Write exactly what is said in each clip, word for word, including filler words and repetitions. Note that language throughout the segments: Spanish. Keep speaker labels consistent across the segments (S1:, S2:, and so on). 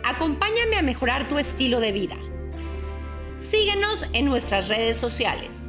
S1: Acompáñame a mejorar tu estilo de vida. Síguenos en nuestras redes sociales.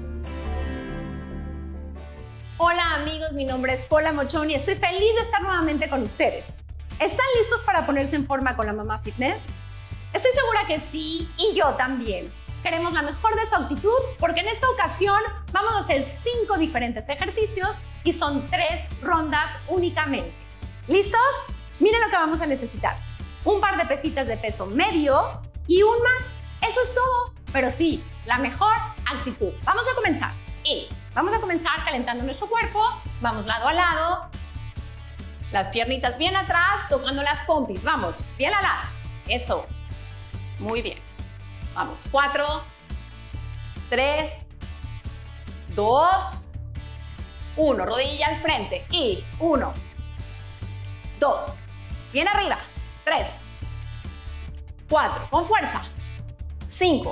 S1: Hola amigos, mi nombre es Paula Mochón y estoy feliz de estar nuevamente con ustedes. ¿Están listos para ponerse en forma con la Mamá Fitness? Estoy segura que sí, y yo también. Queremos la mejor de su actitud porque en esta ocasión vamos a hacer cinco diferentes ejercicios y son tres rondas únicamente. ¿Listos? Miren lo que vamos a necesitar. Un par de pesitas de peso medio y un mat. Eso es todo. Pero sí, la mejor actitud. Vamos a comenzar. Y vamos a comenzar calentando nuestro cuerpo. Vamos lado a lado. Las piernitas bien atrás, tocando las pompis. Vamos, bien al lado. Eso. Muy bien. Vamos, cuatro, tres, dos, uno. Rodilla al frente. Y uno, dos. Bien arriba. Tres, cuatro. Con fuerza. Cinco,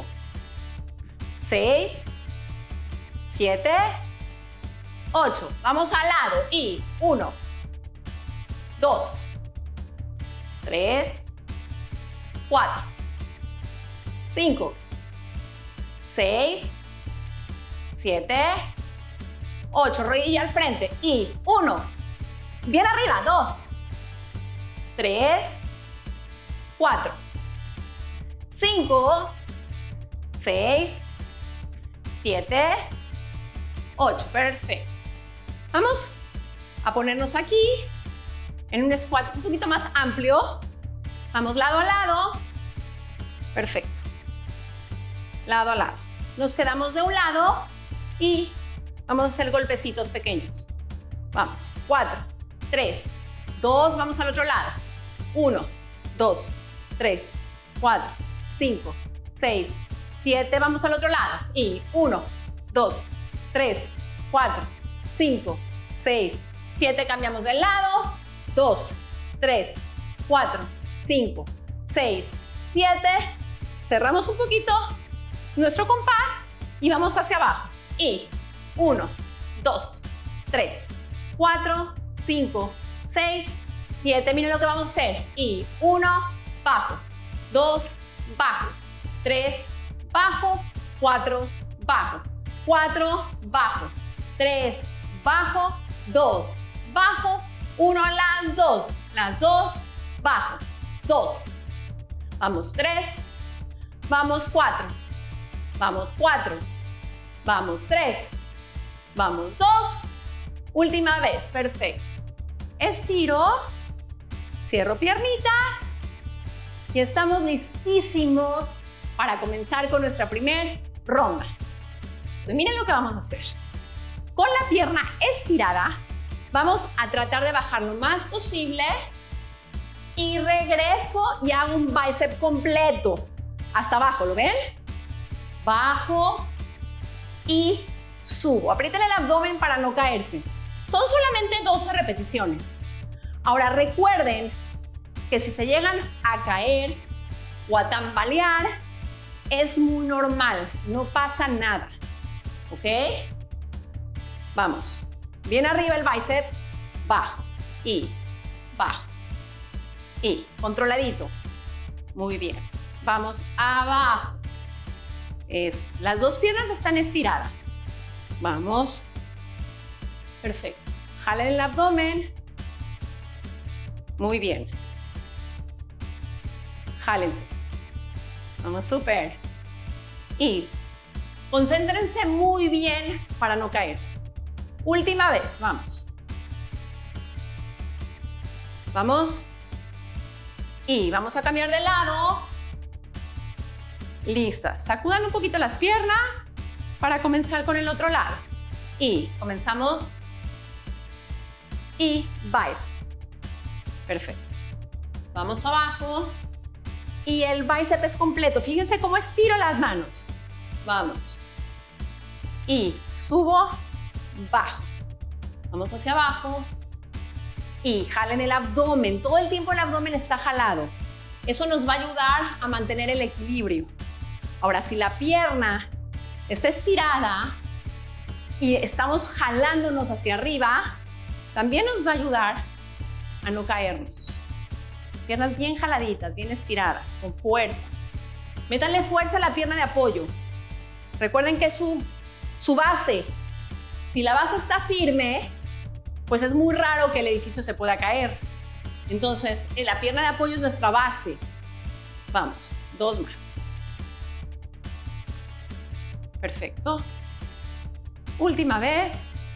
S1: seis, siete, ocho. Vamos al lado. Y uno, dos, tres, cuatro, cinco, seis, siete, ocho. Rodilla al frente. Y uno. Bien arriba. Dos, tres, cuatro, cinco, seis, siete, ocho. Perfecto. Vamos a ponernos aquí en un squat un poquito más amplio. Vamos lado a lado. Perfecto. Lado a lado. Nos quedamos de un lado y vamos a hacer golpecitos pequeños. Vamos. Cuatro, tres, dos. Vamos al otro lado. Uno, dos, tres, cuatro, cinco, seis, siete. Vamos al otro lado. Y uno, dos, tres, cuatro, cinco, seis, siete. Cambiamos de lado. dos, tres, cuatro, cinco, seis, siete. Cerramos un poquito nuestro compás y vamos hacia abajo. Y uno, dos, tres, cuatro, cinco, seis, siete. Miren lo que vamos a hacer. Y uno, bajo. dos, bajo. tres, bajo. cuatro, bajo. cuatro, bajo. tres, bajo. dos, bajo. uno, las dos. Las dos, bajo. dos. Vamos tres. Vamos cuatro. Vamos cuatro. Vamos tres. Vamos dos. Última vez. Perfecto. Estiro. Cierro piernitas. Y estamos listísimos para comenzar con nuestra primer ronda. Pues miren lo que vamos a hacer. Con la pierna estirada, vamos a tratar de bajar lo más posible. Y regreso y hago un bíceps completo. Hasta abajo, ¿lo ven? Bajo y subo. Aprieten el abdomen para no caerse. Son solamente doce repeticiones. Ahora recuerden que si se llegan a caer o a tambalear, es muy normal, no pasa nada. ¿Ok? Vamos. Bien arriba el bíceps, bajo y bajo. Y controladito. Muy bien. Vamos abajo. Eso. Las dos piernas están estiradas. Vamos. Perfecto. Jalen el abdomen. Muy bien. Jálense. Vamos, súper. Y concéntrense muy bien para no caerse. Última vez. Vamos. Vamos. Y vamos a cambiar de lado. Lista. Sacudan un poquito las piernas para comenzar con el otro lado. Y comenzamos. Y bíceps. Perfecto. Vamos abajo. Y el bíceps es completo. Fíjense cómo estiro las manos. Vamos. Y subo, bajo. Vamos hacia abajo. Y jalen el abdomen. Todo el tiempo el abdomen está jalado. Eso nos va a ayudar a mantener el equilibrio. Ahora, si la pierna está estirada y estamos jalándonos hacia arriba, también nos va a ayudar a no caernos. Piernas bien jaladitas, bien estiradas, con fuerza. Métanle fuerza a la pierna de apoyo. Recuerden que su, su base, si la base está firme, pues es muy raro que el edificio se pueda caer. Entonces, la pierna de apoyo es nuestra base. Vamos, dos más. Perfecto. Última vez.